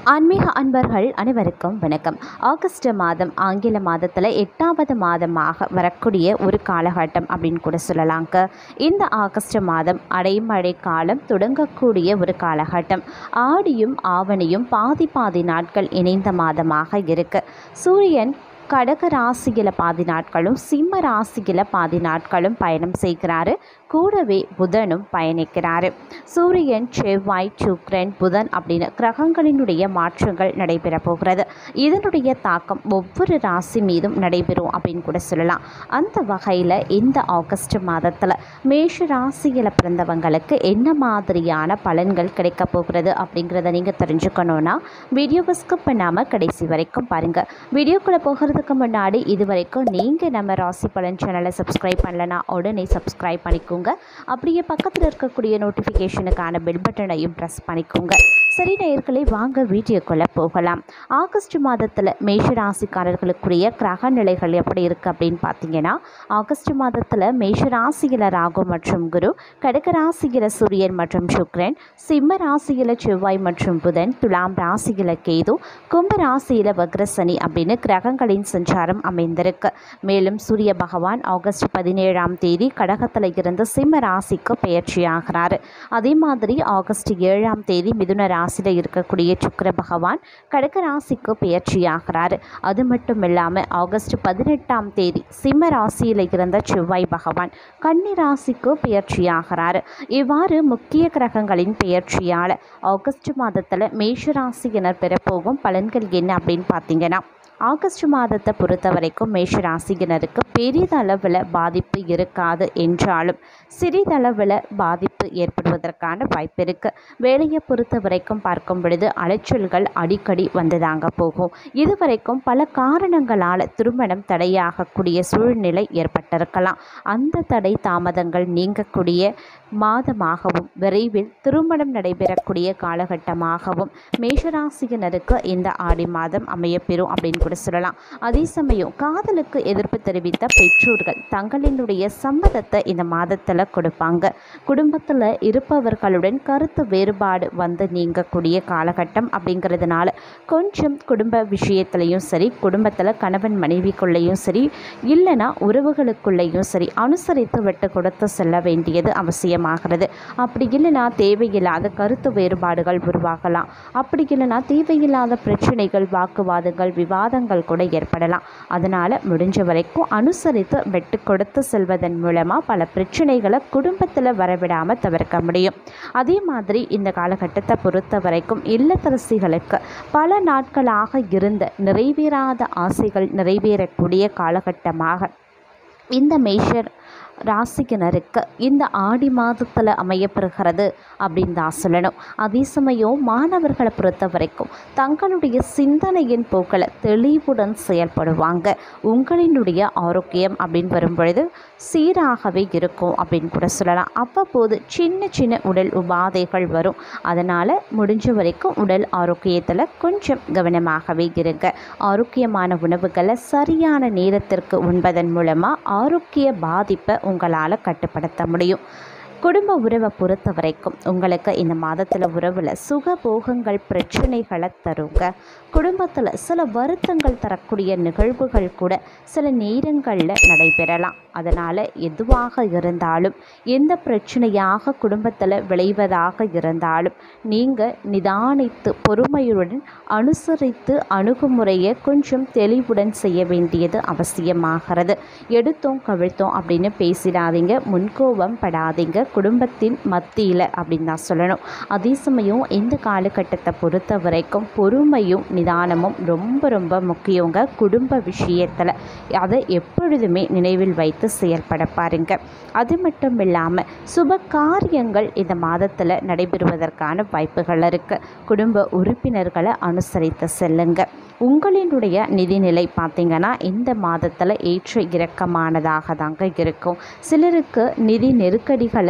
ஆன்மீக அன்பர்கள் அனைவருக்கும் வணக்கம். ஆகஸ்ட் மாதம் ஆங்கில மாதத்தில் 8வது மாதமாக வரக்கூடிய ஒரு காலகட்டம் அப்படின்னு கூட சொல்லலாங்க. இந்த ஆகஸ்ட் மாதம் அடைமழை காலம் தொடங்கக்கூடிய ஒரு காலகட்டம். ஆடியும் ஆவணியும் பாதி நாட்கள் இணைந்த மாதமாக இருக்கு. சூரியன் கடக ராசியில் பாதி நாட்களும் சிம்ம ராசியில் பாதி நாட்களும் பயணம் செய்கிறாரு. கூடவே புதனும் பயணிக்கிறாரு. சூரியன், செவ்வாய், சுக்கிரன், புதன் அப்படின்னு கிரகங்களினுடைய மாற்றங்கள் நடைபெற போகிறது. இதனுடைய தாக்கம் ஒவ்வொரு ராசி மீதும் நடைபெறும் அப்படின்னு கூட சொல்லலாம். அந்த வகையில் இந்த ஆகஸ்ட் மாதத்தில் மேஷ ராசியில் பிறந்தவங்களுக்கு என்ன மாதிரியான பலன்கள் கிடைக்க போகிறது அப்படிங்கிறத நீங்கள் தெரிஞ்சுக்கணுன்னா வீடியோவை ஸ்கிப் பண்ணாமல் கடைசி வரைக்கும் பாருங்கள். வீடியோக்குள்ளே போகிறதுக்கு முன்னாடி இது வரைக்கும் நீங்கள் நம்ம ராசி பலன் சேனலை சப்ஸ்கிரைப் பண்ணலன்னா உடனே சப்ஸ்கிரைப் பண்ணிக்கோங்க. அப்படியே பக்கத்தில் இருக்கக்கூடிய நோட்டிஃபிகேஷனுக்கான பெல் பட்டனையும் ப்ரெஸ் பண்ணிக்கோங்க. சரி நேயர்களே, வாங்க வீடியோக்குள்ளே போகலாம். ஆகஸ்ட் மாதத்தில் மேஷராசிக்காரர்களுக்குரிய கிரக நிலைகள் எப்படி இருக்குது அப்படின்னு பார்த்தீங்கன்னா, ஆகஸ்ட் மாதத்தில் மேஷராசியில் ராகு மற்றும் குரு, கடக ராசியில் சூரியன் மற்றும் சுக்கிரன், சிம்ம ராசியில் செவ்வாய் மற்றும் புதன், துலாம் ராசியில் கேது, கும்ப ராசியில் வக்ரசனி அப்படின்னு கிரகங்களின் சஞ்சாரம் அமைந்திருக்கு. மேலும் சூரிய பகவான் ஆகஸ்ட் 17ஆம் தேதி கடகத்தில் இருந்து சிம்ம ராசிக்கு பெயர்ச்சியாகிறார். அதே மாதிரி ஆகஸ்ட் 7ஆம் தேதி மிதுன ராசியில் இருக்கக்கூடிய சுக்கிர பகவான் கடக ராசிக்கு பெயர்ச்சியாகிறார். அது மட்டும் இல்லாமல் ஆகஸ்ட் 18ஆம் தேதி சிம்ம ராசியில் இருந்த செவ்வாய் பகவான் கன்னி ராசிக்கு பெயர்ச்சியாகிறார். இவ்வாறு முக்கிய கிரகங்களின் பெயர்ச்சியால் ஆகஸ்ட் மாதத்தில் மேஷ ராசியினர் பெறப்போகும் பலன்கள் என்ன அப்படின்னு பார்த்தீங்கன்னா, ஆகஸ்ட் மாதத்தை பொறுத்த வரைக்கும் மேஷ ராசியினருக்கு பெரிதளவில் பாதிப்பு இருக்காது என்றாலும் சிறிதளவில் பாதிப்பு ஏற்படுவதற்கான வாய்ப்பு இருக்குது. வேலையை பொறுத்த வரைக்கும் பார்க்கும் பொழுது அலைச்சல்கள் அடிக்கடி வந்துதாங்க போகும். இதுவரைக்கும் பல காரணங்களால் திருமணம் தடையாகக்கூடிய சூழ்நிலை ஏற்பட்டிருக்கலாம். அந்த தடை தாமதங்கள் நீங்கக்கூடிய மாதமாகவும் விரைவில் திருமணம் நடைபெறக்கூடிய காலகட்டமாகவும் மேஷராசியினருக்கு இந்த ஆடி மாதம் அமையப்பெறும் அப்படின்னு கூட சொல்லலாம். அதே சமயம் காதலுக்கு எதிர்ப்பு தெரிவித்த பெற்றோர்கள் தங்களினுடைய சம்மதத்தை இந்த மாதத்தில் கொடுப்பாங்க. குடும்பத்தில் இருப்பவர்களுடன் கருத்து வேறுபாடு வந்து நீங்கக்கூடிய காலகட்டம் அப்படிங்கிறதுனால கொஞ்சம் குடும்ப விஷயத்துலையும் சரி, குடும்பத்தில் கணவன் மனைவிக்குள்ளேயும் சரி, இல்லைனா உறவுகளுக்குள்ளேயும் சரி அனுசரித்து விட்டு கொடுத்து செல்ல வேண்டியது அவசியமாகிறது. அப்படி இல்லைனா தேவையில்லாத கருத்து வேறுபாடுகள் உருவாகலாம். அப்படி இல்லைனா தேவையில்லாத பிரச்சனைகள், வாக்குவாதங்கள், விவாதங்கள் கூட ஏற்படலாம். அதனால் முடிஞ்ச வரைக்கும் அனுசரித்து விட்டு கொடுத்து செல்வதன் மூலமாக பல பிரச்சனைகளை குடும்பத்தில் வரவிடாமல் தவிர்க்க முடியும். அதே மாதிரி இந்த காலகட்டத்தை பொறுத்த வரைக்கும் இல்லத்தரசிகளுக்கு பல நாட்களாக இருந்த நிறைவேறாத ஆசைகள் நிறைவேறக்கூடிய காலகட்டமாக இந்த மேஷர் ராசிக்கினருக்கு இந்த ஆடி மாதத்தில் அமையப்பெறுகிறது அப்படின்னு தான் சொல்லணும். அதே சமயம் மாணவர்களை பொறுத்த வரைக்கும் தங்களுடைய சிந்தனையின் போக்கில் தெளிவுடன் செயல்படுவாங்க. உங்களினுடைய ஆரோக்கியம் அப்படின்னு வரும்பொழுது சீராகவே இருக்கும் அப்படின்னு கூட சொல்லலாம். அவ்வப்போது சின்ன உடல் உபாதைகள் வரும். அதனால் முடிஞ்ச வரைக்கும் உடல் ஆரோக்கியத்தில் கொஞ்சம் கவனமாகவே இருங்க. ஆரோக்கியமான உணவுகளை சரியான நேரத்திற்கு உண்பதன் மூலமாக ஆரோக்கிய பாதிப்பை உங்களால் கட்டுப்படுத்த முடியும். குடும்ப உறவை பொறுத்த வரைக்கும் உங்களுக்கு இந்த மாதத்தில் உறவில் சுகபோகங்கள் பிரச்சனைகளை தருங்க. குடும்பத்தில் சில வருத்தங்கள் தரக்கூடிய நிகழ்வுகள் கூட சில நேரங்களில் நடைபெறலாம். அதனால் எதுவாக இருந்தாலும், எந்த பிரச்சனையாக குடும்பத்தில் விளைவதாக இருந்தாலும் நீங்கள் நிதானித்து பொறுமையுடன் அனுசரித்து அணுகுமுறையை கொஞ்சம் தெளிவுடன் செய்ய வேண்டியது அவசியமாகிறது. எடுத்தோம் கவிழ்த்தோம் அப்படின்னு பேசிடாதீங்க. முன்கோபம் படாதீங்க குடும்பத்தின் மத்தியில் அப்படின்னு தான் சொல்லணும். அதே சமயம் இந்த காலகட்டத்தை பொறுத்த வரைக்கும் பொறுமையும் நிதானமும் ரொம்ப முக்கியங்க. குடும்ப விஷயத்தில் அதை எப்பொழுதுமே நினைவில் வைத்து செயல்பட பாருங்க. அது மட்டும் இல்லாமல் சுப காரியங்கள் இந்த மாதத்தில் நடைபெறுவதற்கான வாய்ப்புகள் இருக்குது. குடும்ப உறுப்பினர்களை அனுசரித்து செல்லுங்க. உங்களினுடைய நிதிநிலை பார்த்திங்கன்னா இந்த மாதத்தில் ஏற்ற இறக்கமானதாக தாங்க இருக்கும். சிலருக்கு நிதி நெருக்கடிகளை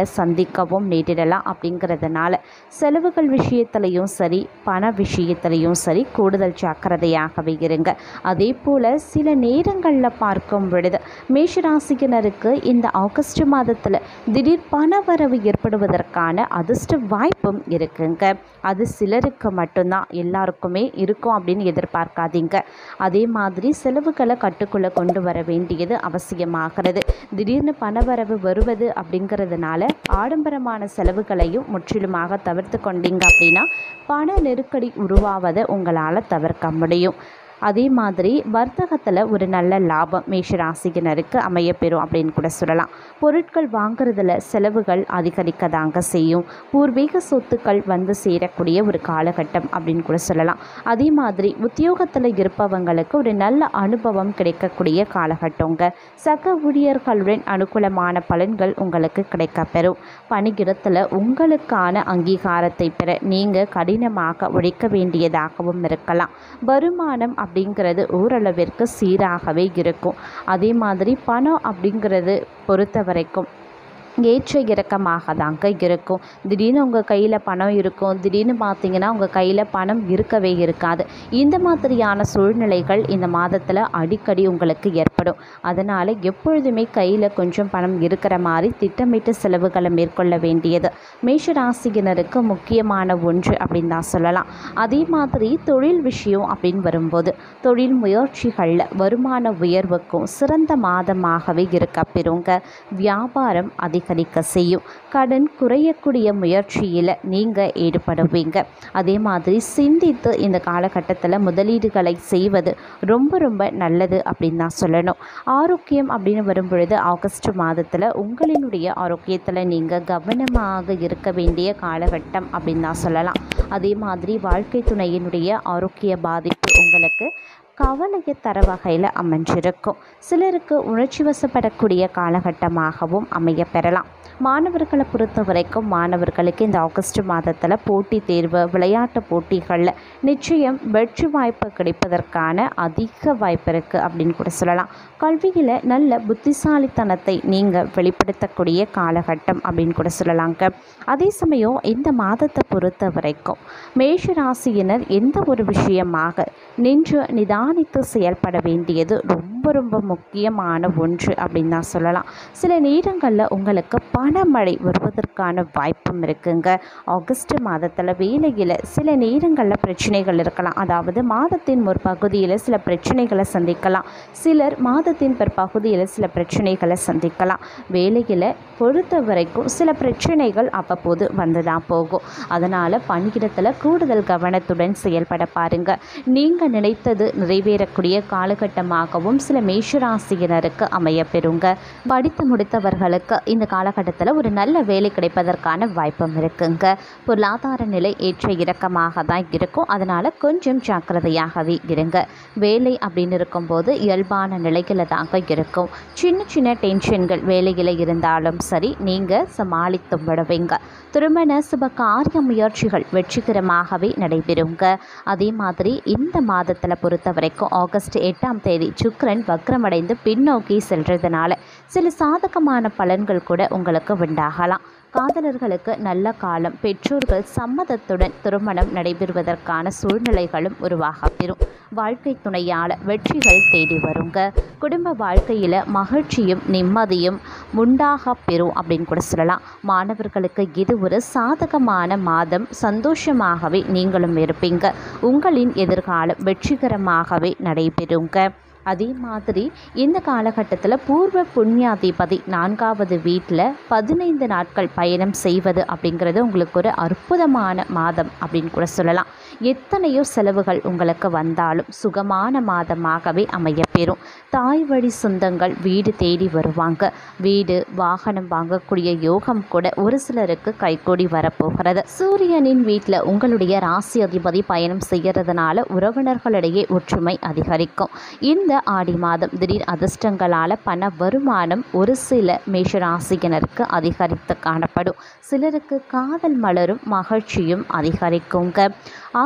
சந்திக்கவும் நேரிடலாம். அப்படிங்கிறதுனால செலவுகள் விஷயத்திலையும் சரி, பண விஷயத்திலையும் சரி கூடுதல் ஜாக்கிரதையாகவே இருங்க. அதே போல் சில நேரங்களில் பார்க்கும் பொழுது மேஷராசியினருக்கு இந்த ஆகஸ்ட் மாதத்தில் திடீர் பணவரவு ஏற்படுவதற்கான அதிர்ஷ்ட வாய்ப்பும் இருக்குங்க. அது சிலருக்கு மட்டும்தான், எல்லாருக்குமே இருக்கும் அப்படின்னு எதிர்பார்க்காதீங்க. அதே மாதிரி செலவுகளை கட்டுக்குள்ளே கொண்டு வர வேண்டியது அவசியமாகிறது. திடீர்னு பணவரவு வருவது அப்படிங்கிறதுனால ஆடம்பரமான செலவுகளையும் முற்றிலுமாக தவிர்த்து கொண்டீங்க அப்படின்னா பண நெருக்கடி உருவாவதை உங்களால் தவிர்க்க முடியும். அதே மாதிரி வர்த்தகத்தில் ஒரு நல்ல லாபம் மேஷராசியினருக்கு அமையப்பெறும் அப்படின்னு கூட சொல்லலாம். பொருட்கள் வாங்குறதுல செலவுகள் அதிகரிக்க தாங்க செய்யும். பூர்வீக சொத்துக்கள் வந்து சேரக்கூடிய ஒரு காலகட்டம் அப்படின்னு கூட சொல்லலாம். அதே மாதிரி உத்தியோகத்தில் இருப்பவங்களுக்கு ஒரு நல்ல அனுபவம் கிடைக்கக்கூடிய காலகட்டங்க. சக ஊழியர்களுடன் அனுகூலமான பலன்கள் உங்களுக்கு கிடைக்கப்பெறும். பணியிடத்தில் உங்களுக்கான அங்கீகாரத்தை பெற நீங்கள் கடினமாக உழைக்க வேண்டியதாகவும் இருக்கலாம். வருமானம் அப்படிங்கிறது ஓரளவிற்கு சீராகவே இருக்கும். அதே மாதிரி பணம் அப்படிங்கிறது பொறுத்த வரைக்கும் ஏற்ற இறக்கமாக தாங்க இருக்கும். திடீர்னு உங்கள் கையில் பணம் இருக்கும், திடீர்னு பார்த்தீங்கன்னா உங்கள் கையில் பணம் இருக்கவே இருக்காது. இந்த மாதிரியான சூழ்நிலைகள் இந்த மாதத்தில் அடிக்கடி உங்களுக்கு ஏற்படும். அதனால் எப்பொழுதுமே கையில் கொஞ்சம் பணம் இருக்கிற மாதிரி திட்டமிட்டு செலவுகளை மேற்கொள்ள வேண்டியது மேஷராசியினருக்கு முக்கியமான ஒன்று அப்படின்னு தான் சொல்லலாம். அதே மாதிரி தொழில் விஷயம் அப்படின்னு வரும்போது தொழில் முயற்சிகளில் வருமான உயர்வுக்கும் சிறந்த மாதமாகவே இருக்கப்பெறுங்க. வியாபாரம் அதிகரிக்க செய்யும். கடன் குறையக்கூடிய முயற்சியில் நீங்கள் ஈடுபடுவீங்க. அதே மாதிரி சிந்தித்து இந்த காலகட்டத்தில் முதலீடுகளை செய்வது ரொம்ப ரொம்ப நல்லது அப்படின்னு தான் சொல்லணும். ஆரோக்கியம் அப்படின்னு வரும்பொழுது ஆகஸ்ட் மாதத்தில் உங்களினுடைய ஆரோக்கியத்தில் நீங்கள் கவனமாக இருக்க வேண்டிய காலகட்டம் அப்படின்னு தான் சொல்லலாம். அதே மாதிரி வாழ்க்கை துணையினுடைய ஆரோக்கிய பாதிப்பு உங்களுக்கு கவலையை தர வகையில் அமைஞ்சிருக்கும். சிலருக்கு உணர்ச்சி வசப்படக்கூடிய காலகட்டமாகவும் அமைய பெறலாம். மாணவர்களை பொறுத்த வரைக்கும் மாணவர்களுக்கு இந்த ஆகஸ்ட் மாதத்தில் போட்டித் தேர்வு, விளையாட்டு போட்டிகளில் நிச்சயம் வெற்றி வாய்ப்பு கிடைப்பதற்கான அதிக வாய்ப்பு இருக்குது அப்படின்னு கூட சொல்லலாம். கல்வியில் நல்ல புத்திசாலித்தனத்தை நீங்கள் வெளிப்படுத்தக்கூடிய காலகட்டம் அப்படின்னு கூட சொல்லலாங்க. அதே சமயம் இந்த மாதத்தை பொறுத்த வரைக்கும் மேஷராசியினர் எந்த ஒரு விஷயமாக நின்று நிதானித்து செயல்பட வேண்டியது ரொம்ப ரொம்ப முக்கியமான ஒன்று அப்படின்னு தான் சொல்லலாம். சில நேரங்களில் உங்களுக்கு பணமழை வருவதற்கான வாய்ப்பும் இருக்குங்க. ஆகஸ்ட் மாதத்தில் வேலையில் சில நேரங்களில் பிரச்சனைகள் இருக்கலாம். அதாவது மாதத்தின் ஒரு பகுதியில் சில பிரச்சனைகளை சந்திக்கலாம். சிலர் மாதத்தின் பிற்பகுதியில் சில பிரச்சனைகளை சந்திக்கலாம். வேலையில் பொறுத்த வரைக்கும் சில பிரச்சனைகள் அவ்வப்போது வந்து தான் போகும். அதனால் பணியிடத்தில் கூடுதல் கவனத்துடன் செயல்பட பாருங்கள். நீங்கள் நினைத்தது நிறைவேறக்கூடிய காலகட்டமாகவும் சில மேஷராசியினருக்கு அமையப்பெறுங்க. படித்து முடித்தவர்களுக்கு இந்த காலகட்டத்தில் ஒரு நல்ல வேலை கிடைப்பதற்கான வாய்ப்பும் இருக்குங்க. பொருளாதார நிலை ஏற்ற இறக்கமாக தான் இருக்கும். அதனால் கொஞ்சம் ஜாக்கிரதையாகவே இருங்க. வேலை அப்படின்னு இருக்கும்போது இயல்பான நிலையில் தாங்க இருக்கும். சின்ன சின்ன டென்ஷன்கள் வேலையில் இருந்தாலும் சரி நீங்கள் சமாளித்து விடுவீங்க. திருமண சுப காரிய முயற்சிகள் வெற்றிகரமாகவே நடைபெறுங்க. அதே மாதிரி இந்த மாதத்தில் பொறுத்த வரைக்கும் ஆகஸ்ட் 8ஆம் தேதி சுக்கிரன் வக்ரமடைந்து பின்னோக்கி செல்றதுனால சில சாதகமான பலன்கள் கூட உங்களுக்கு உண்டாகலாம். காதலர்களுக்கு நல்ல காலம். பெற்றோர்கள் சம்மதத்துடன் திருமணம் நடைபெறுவதற்கான சூழ்நிலைகளும் உருவாக பெறும். வாழ்க்கை துணையால் வெற்றிகள் தேடி வருங்க. குடும்ப வாழ்க்கையில் மகிழ்ச்சியும் நிம்மதியும் உண்டாக பெறும் அப்படின்னு கூட சொல்லலாம். மாணவர்களுக்கு இது ஒரு சாதகமான மாதம். சந்தோஷமாகவே நீங்களும் இருப்பீங்க. உங்களின் எதிர்காலம் வெற்றிகரமாகவே நடைபெறுங்க. அதே மாதிரி இந்த காலகட்டத்தில் பூர்வ புண்ணியாதிபதி 4வது வீட்டில் 15 நாட்கள் பயணம் செய்வது அப்படிங்கிறது உங்களுக்கு ஒரு அற்புதமான மாதம் அப்படின்னு கூட சொல்லலாம். எத்தனையோ செலவுகள் உங்களுக்கு வந்தாலும் சுகமான மாதமாகவே அமையப்பெறும். தாய் வழி சொந்தங்கள் வீடு தேடி வருவாங்க. வீடு வாகனம் வாங்கக்கூடிய யோகம் கூட ஒரு சிலருக்கு கைகூடி வரப்போகிறது. சூரியனின் வீட்டில் உங்களுடைய ராசி அதிபதி பயணம் செய்கிறதுனால உறவினர்களிடையே ஒற்றுமை அதிகரிக்கும். இந்த ஆடி மாதம் திடீர் அதிர்ஷ்டங்களால் பண வருமானம் ஒரு சில மேஷராசியினருக்கு அதிகரித்து காணப்படும். சிலருக்கு காதல் மலரும் மகிழ்ச்சியும் அதிகரிக்குங்க.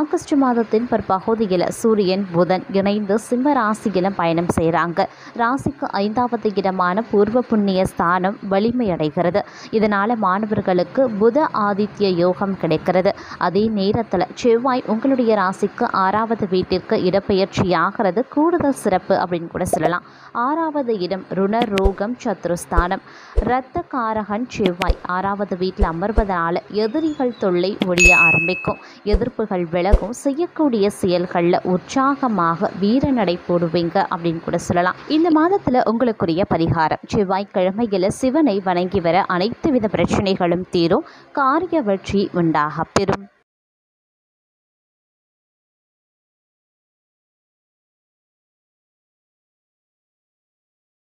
ஆகஸ்ட் மாதத்தின் பிற்பகுதியில் சூரியன் புதன் இணைந்து சிம்ம ராசியில பயணம் செய்கிறாங்க. ராசிக்கு 5வது இடமான பூர்வ புண்ணிய ஸ்தானம் வலிமையடைகிறது. இதனால் மாணவர்களுக்கு புத ஆதித்ய யோகம் கிடைக்கிறது. அதே நேரத்தில் செவ்வாய் உங்களுடைய ராசிக்கு 6வது வீட்டிற்கு இடப்பெயர்ச்சியாகிறது கூடுதல் சிறப்பு அப்படின்னு கூட சொல்லலாம். 6வது இடம் ருண ரோகம் சத்ருஸ்தானம். இரத்த காரகன் செவ்வாய் 6வது வீட்டில் அமர்வதனால எதிரிகள் தொல்லை ஒழிய ஆரம்பிக்கும். எதிர்ப்புகள் விலகும். செய்யக்கூடிய செயல்களில் உற்சாகமாக வீரநடை போடுவீங்க அப்படின்னு கூட சொல்லலாம். இந்த மாதத்தில் உங்களுக்குரிய பரிகாரம் செவ்வாய்க்கிழமையில் சிவனை வணங்கி வர அனைத்து வித பிரச்சனைகளும் தீரும். காரிய வெற்றி உண்டாக பெறும்.